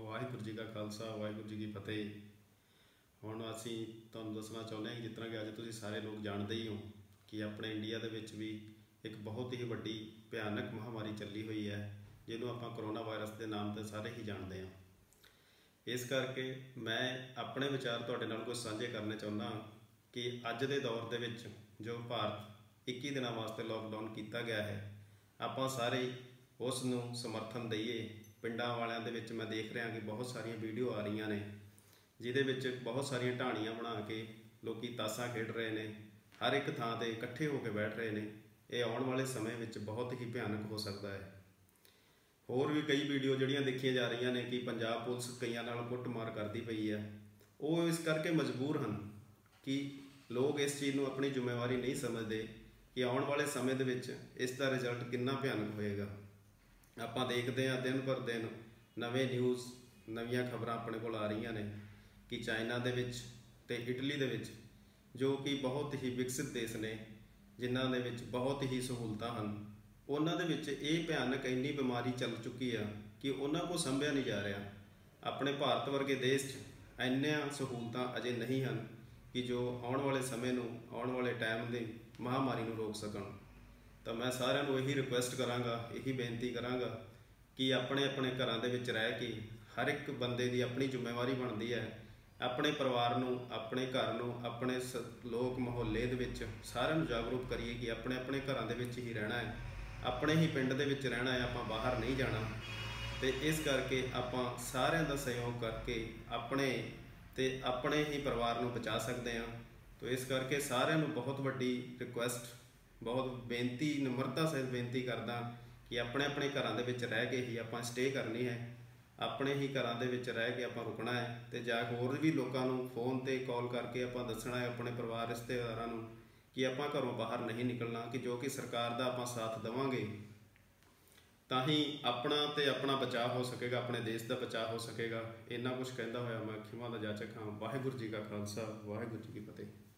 वाहिगुरू जी का खालसा वाहिगुरू जी की फतेह। ਹੁਣ ਅਸੀਂ ਤੁਹਾਨੂੰ ਦੱਸਣਾ ਚਾਹੁੰਦੇ ਹਾਂ ਕਿ ਜਿਸ ਤਰ੍ਹਾਂ ਕਿ ਅੱਜ ਤੁਸੀਂ ਸਾਰੇ ਲੋਕ ਜਾਣਦੇ ਹੀ ਹੋ ਕਿ ਆਪਣੇ ਇੰਡੀਆ ਦੇ ਵਿੱਚ ਵੀ ਇੱਕ ਬਹੁਤ ਹੀ ਵੱਡੀ ਭਿਆਨਕ ਮਹਾਮਾਰੀ ਚੱਲੀ ਹੋਈ ਹੈ, ਜਿਹਨੂੰ ਆਪਾਂ ਕਰੋਨਾ ਵਾਇਰਸ ਦੇ ਨਾਮ ਤੇ ਸਾਰੇ ਹੀ ਜਾਣਦੇ ਹਾਂ। ਇਸ ਕਰਕੇ ਮੈਂ ਆਪਣੇ ਵਿਚਾਰ ਤੁਹਾਡੇ ਨਾਲ ਕੁਝ ਸਾਂਝੇ ਕਰਨੇ ਚਾਹੁੰਦਾ ਕਿ ਅੱਜ ਦੇ ਦੌਰ ਦੇ ਵਿੱਚ ਜੋ ਭਾਰਤ 21 ਦਿਨਾਂ ਵਾਸਤੇ ਲੋਕਡਾਊਨ ਕੀਤਾ ਗਿਆ ਹੈ, ਆਪਾਂ ਸਾਰੇ ਉਸ ਨੂੰ ਸਮਰਥਨ ਦਈਏ। ਪਿੰਡਾਂ ਵਾਲਿਆਂ ਦੇ ਵਿੱਚ ਮੈਂ ਦੇਖ ਰਿਹਾ ਕਿ ਬਹੁਤ ਸਾਰੀਆਂ ਵੀਡੀਓ ਆ ਰਹੀਆਂ ਨੇ ਜਿਹਦੇ ਵਿੱਚ ਬਹੁਤ ਸਾਰੀਆਂ ਢਾਣੀਆਂ ਬਣਾ ਕੇ ਲੋਕੀ ਤਾਸ਼ਾਂ ਖੇਡ ਰਹੇ ਨੇ, ਹਰ ਇੱਕ ਥਾਂ ਤੇ ਇਕੱਠੇ ਹੋ ਕੇ ਬੈਠ ਰਹੇ ਨੇ। ਇਹ ਆਉਣ ਵਾਲੇ ਸਮੇਂ ਵਿੱਚ ਬਹੁਤ ਹੀ ਭਿਆਨਕ ਹੋ ਸਕਦਾ ਹੈ। ਹੋਰ ਵੀ ਕਈ ਵੀਡੀਓ ਜਿਹੜੀਆਂ ਦੇਖੀਆਂ ਜਾ ਰਹੀਆਂ ਨੇ ਕਿ ਪੰਜਾਬ ਪੁਲਿਸ ਕਈਆਂ ਨਾਲ ਕੁੱਟਮਾਰ ਕਰਦੀ ਪਈ ਹੈ। ਉਹ ਇਸ ਕਰਕੇ ਮਜਬੂਰ ਹਨ ਕਿ ਲੋਕ ਇਸ ਚੀਜ਼ ਨੂੰ ਆਪਣੀ ਜ਼ਿੰਮੇਵਾਰੀ ਨਹੀਂ ਸਮਝਦੇ ਕਿ ਆਉਣ ਵਾਲੇ ਸਮੇਂ ਦੇ ਵਿੱਚ ਇਸ ਦਾ ਰਿਜ਼ਲਟ ਕਿੰਨਾ ਭਿਆਨਕ ਹੋਏਗਾ। ਆਪਾਂ ਦੇਖਦੇ ਹਾਂ ਦਿਨ ਪਰ ਦਿਨ ਨਵੇਂ ਨਿਊਜ਼, ਨਵੀਆਂ ਖਬਰਾਂ ਆਪਣੇ ਕੋਲ ਆ ਰਹੀਆਂ ਨੇ ਕਿ ਚਾਈਨਾ ਦੇ ਵਿੱਚ ਅਤੇ ਇਟਲੀ ਦੇ ਵਿੱਚ, ਜੋ ਕਿ ਬਹੁਤ ਹੀ ਵਿਕਸਿਤ ਦੇਸ਼ ਨੇ, ਜਿਨ੍ਹਾਂ ਦੇ ਵਿੱਚ ਬਹੁਤ ਹੀ ਸਹੂਲਤਾਂ ਹਨ, ਉਹਨਾਂ ਦੇ ਵਿੱਚ ਇਹ ਭਿਆਨਕ ਇੰਨੀ ਬਿਮਾਰੀ ਚੱਲ ਚੁੱਕੀ ਆ ਕਿ ਉਹਨਾਂ ਕੋਲ ਸੰਭਿਆ ਨਹੀਂ ਜਾ ਰਿਹਾ। ਆਪਣੇ ਭਾਰਤ ਵਰਗੇ ਦੇਸ਼ 'ਚ ਇੰਨੀਆਂ ਸਹੂਲਤਾਂ ਅਜੇ ਨਹੀਂ ਹਨ ਕਿ ਜੋ ਆਉਣ ਵਾਲੇ ਸਮੇਂ ਨੂੰ, ਆਉਣ ਵਾਲੇ ਟਾਈਮ ਦੀ ਮਹਾਮਾਰੀ ਨੂੰ ਰੋਕ ਸਕਣ। ਤਾਂ ਮੈਂ ਸਾਰਿਆਂ ਨੂੰ ਇਹੀ ਰਿਕੁਐਸਟ ਕਰਾਂਗਾ, ਇਹੀ ਬੇਨਤੀ ਕਰਾਂਗਾ ਕਿ ਆਪਣੇ ਆਪਣੇ ਘਰਾਂ ਦੇ ਵਿੱਚ ਰਹਿ ਕੇ ਹਰ ਇੱਕ ਬੰਦੇ ਦੀ ਆਪਣੀ ਜ਼ਿੰਮੇਵਾਰੀ ਬਣਦੀ ਹੈ। ਆਪਣੇ ਪਰਿਵਾਰ ਨੂੰ, ਆਪਣੇ ਘਰ ਨੂੰ, ਆਪਣੇ ਲੋਕ ਮੁਹੱਲੇ ਦੇ ਵਿੱਚ ਸਾਰਿਆਂ ਨੂੰ ਜਾਗਰੂਕ ਕਰੀਏ ਕਿ ਆਪਣੇ ਆਪਣੇ ਘਰਾਂ ਦੇ ਵਿੱਚ ਹੀ ਰਹਿਣਾ ਹੈ, ਆਪਣੇ ਹੀ ਪਿੰਡ ਦੇ ਵਿੱਚ ਰਹਿਣਾ ਹੈ, ਆਪਾਂ ਬਾਹਰ ਨਹੀਂ ਜਾਣਾ। ਅਤੇ ਇਸ ਕਰਕੇ ਆਪਾਂ ਸਾਰਿਆਂ ਦਾ ਸਹਿਯੋਗ ਕਰਕੇ ਆਪਣੇ ਹੀ ਪਰਿਵਾਰ ਨੂੰ ਬਚਾ ਸਕਦੇ ਹਾਂ। ਤਾਂ ਇਸ ਕਰਕੇ ਸਾਰਿਆਂ ਨੂੰ ਬਹੁਤ ਵੱਡੀ ਰਿਕੁਐਸਟ, ਬਹੁਤ ਬੇਨਤੀ, ਨਿਮਰਤਾ ਸਹਿਤ ਬੇਨਤੀ ਕਰਦਾ ਕਿ ਆਪਣੇ ਆਪਣੇ ਘਰਾਂ ਦੇ ਵਿੱਚ ਰਹਿ ਕੇ ਹੀ ਆਪਾਂ ਸਟੇ ਕਰਨੀ ਹੈ, ਆਪਣੇ ਹੀ ਘਰਾਂ ਦੇ ਵਿੱਚ ਰਹਿ ਕੇ ਆਪਾਂ ਰੁਕਣਾ ਹੈ। ਅਤੇ ਜਾਂ ਹੋਰ ਵੀ ਲੋਕਾਂ ਨੂੰ ਫੋਨ 'ਤੇ ਕਾਲ ਕਰਕੇ ਆਪਾਂ ਦੱਸਣਾ ਹੈ, ਆਪਣੇ ਪਰਿਵਾਰ ਰਿਸ਼ਤੇਦਾਰਾਂ ਨੂੰ, ਕਿ ਆਪਾਂ ਘਰੋਂ ਬਾਹਰ ਨਹੀਂ ਨਿਕਲਣਾ, ਕਿ ਜੋ ਕਿ ਸਰਕਾਰ ਦਾ ਆਪਾਂ ਸਾਥ ਦੇਵਾਂਗੇ ਤਾਂ ਹੀ ਆਪਣਾ ਬਚਾਅ ਹੋ ਸਕੇਗਾ, ਆਪਣੇ ਦੇਸ਼ ਦਾ ਬਚਾਅ ਹੋ ਸਕੇਗਾ। ਇੰਨਾ ਕੁਛ ਕਹਿੰਦਾ ਹੋਇਆ ਮੈਂ ਖਿਮਾ ਦਾ ਜਾਚਕ ਹਾਂ। ਵਾਹਿਗੁਰੂ ਜੀ ਕਾ ਖਾਲਸਾ ਵਾਹਿਗੁਰੂ ਜੀ ਕੀ ਫਤਿਹ।